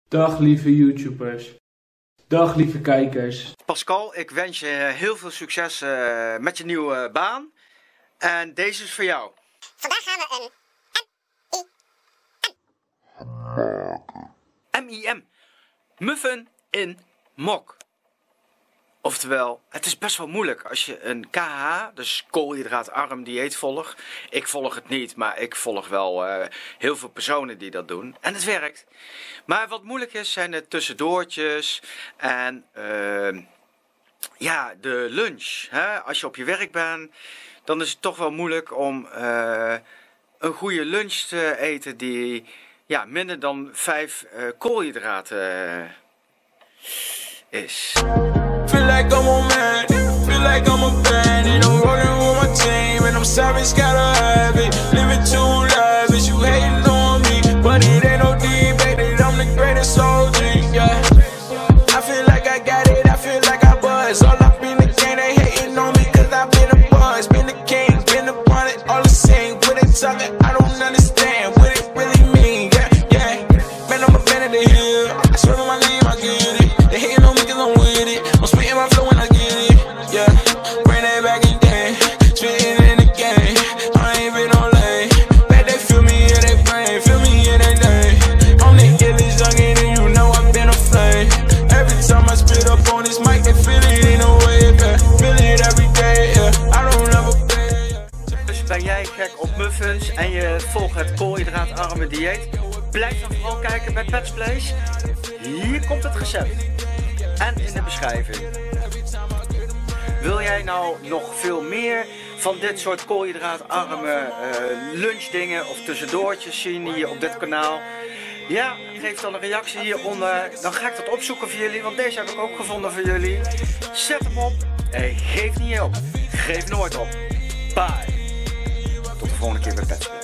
Dag lieve YouTubers. Dag lieve kijkers. Pascal, ik wens je heel veel succes met je nieuwe baan. En deze is voor jou. Vandaag gaan we een MIM. Muffin in mok. Oftewel, het is best wel moeilijk als je een KH, dus koolhydraatarm dieet volgt. Ik volg het niet, maar ik volg wel heel veel personen die dat doen. En het werkt. Maar wat moeilijk is, zijn de tussendoortjes en ja, de lunch. Hè? Als je op je werk bent, dan is het toch wel moeilijk om een goede lunch te eten die ja, minder dan 5 koolhydraten is. Feel like I'm a man, feel like I'm a bandit. I'm rolling with my team and I'm savage, gotta have it. Living too lavish, you hating on me, but it ain't no debate that I'm the greatest OG, yeah. I feel like I got it, I feel like I buzz. All up in the game, they hating on me cause I've been a buzz. Been the king, been the one, all the same. What they talking, I don't understand what it really mean, yeah, yeah. Man, I'm a fan of the hill, I swear on my name, I get it. They hating on me cause I'm with it. I'm spitting my flow when I get it, yeah. Bring that back again, spitting in the game. I ain't been on lane. Bet they feel me in their brain, feel me in their name. I'm the illest youngin' and you know I've been a flame. Every time I spit up on this mic, they feel it in a way, yeah. Feel it every day, yeah. I don't ever pay, yeah. Dus ben jij gek op muffins en je volgt het koolhydraatarme dieet? Blijf dan vooral kijken bij Pets Place. Hier komt het recept. En in de beschrijving. Wil jij nou nog veel meer van dit soort koolhydraatarme lunchdingen of tussendoortjes zien hier op dit kanaal? Ja, geef dan een reactie hieronder. Dan ga ik dat opzoeken voor jullie, want deze heb ik ook gevonden voor jullie. Zet hem op en geef niet op. Geef nooit op. Bye. Tot de volgende keer bij Pets Place.